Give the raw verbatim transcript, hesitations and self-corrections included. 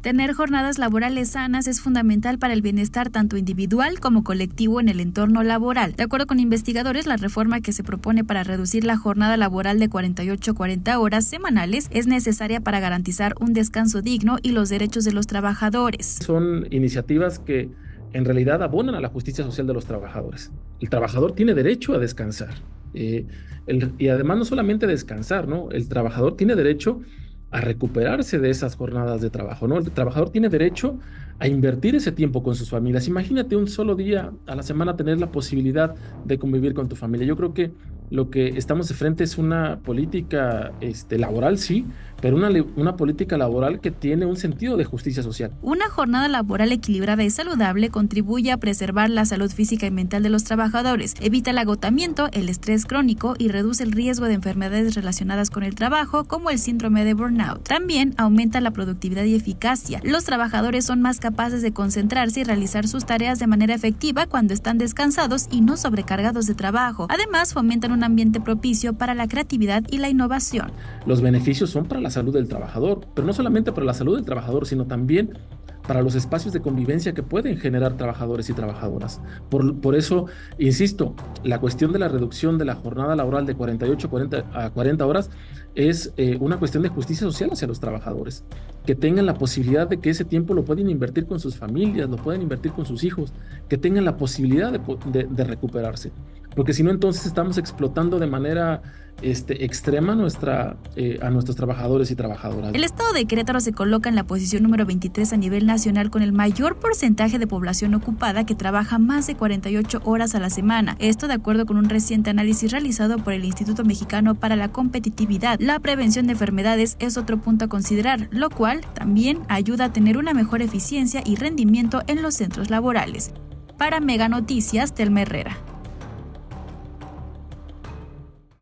Tener jornadas laborales sanas es fundamental para el bienestar tanto individual como colectivo en el entorno laboral. De acuerdo con investigadores, la reforma que se propone para reducir la jornada laboral de cuarenta y ocho a cuarenta horas semanales es necesaria para garantizar un descanso digno y los derechos de los trabajadores. Son iniciativas que en realidad abonan a la justicia social de los trabajadores. El trabajador tiene derecho a descansar. Eh, el, y además no solamente descansar, ¿no? El trabajador tiene derecho a recuperarse de esas jornadas de trabajo, ¿no? El trabajador tiene derecho a invertir ese tiempo con sus familias. Imagínate un solo día a la semana tener la posibilidad de convivir con tu familia. Yo creo que lo que estamos de frente es una política este, laboral, sí, pero una, una política laboral que tiene un sentido de justicia social. Una jornada laboral equilibrada y saludable contribuye a preservar la salud física y mental de los trabajadores, evita el agotamiento, el estrés crónico y reduce el riesgo de enfermedades relacionadas con el trabajo, como el síndrome de burnout. También aumenta la productividad y eficacia. Los trabajadores son más capaces de concentrarse y realizar sus tareas de manera efectiva cuando están descansados y no sobrecargados de trabajo. Además, fomentan un ambiente propicio para la creatividad y la innovación. Los beneficios son para la salud del trabajador, pero no solamente para la salud del trabajador, sino también para los espacios de convivencia que pueden generar trabajadores y trabajadoras. Por, por eso, insisto, la cuestión de la reducción de la jornada laboral de cuarenta y ocho a cuarenta horas es eh, una cuestión de justicia social hacia los trabajadores, que tengan la posibilidad de que ese tiempo lo pueden invertir con sus familias, lo pueden invertir con sus hijos, que tengan la posibilidad de, de, de recuperarse. Porque si no, entonces estamos explotando de manera este, extrema nuestra, eh, a nuestros trabajadores y trabajadoras. El estado de Querétaro se coloca en la posición número veintitrés a nivel nacional con el mayor porcentaje de población ocupada que trabaja más de cuarenta y ocho horas a la semana. Esto de acuerdo con un reciente análisis realizado por el Instituto Mexicano para la Competitividad. La prevención de enfermedades es otro punto a considerar, lo cual también ayuda a tener una mejor eficiencia y rendimiento en los centros laborales. Para Mega Noticias, Telma Herrera.